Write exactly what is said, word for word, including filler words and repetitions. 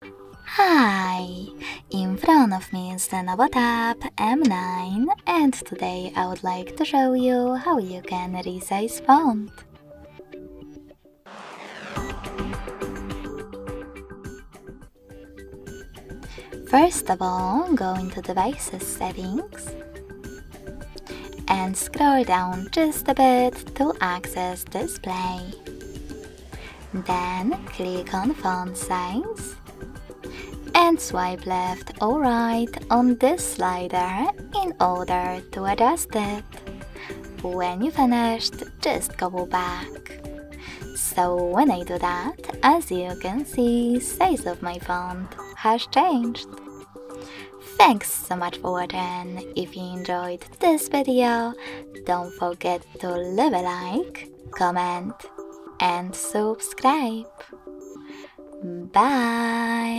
Hi! In front of me is the LENOVO Tab M nine, and today I would like to show you how you can resize font. First of all, go into Devices Settings and scroll down just a bit to access Display. Then click on Font Size and swipe left or right on this slider in order to adjust it. When you finished, just go back. So when I do that, as you can see, size of my font has changed. Thanks so much for watching. If you enjoyed this video, don't forget to leave a like, comment and subscribe. Bye!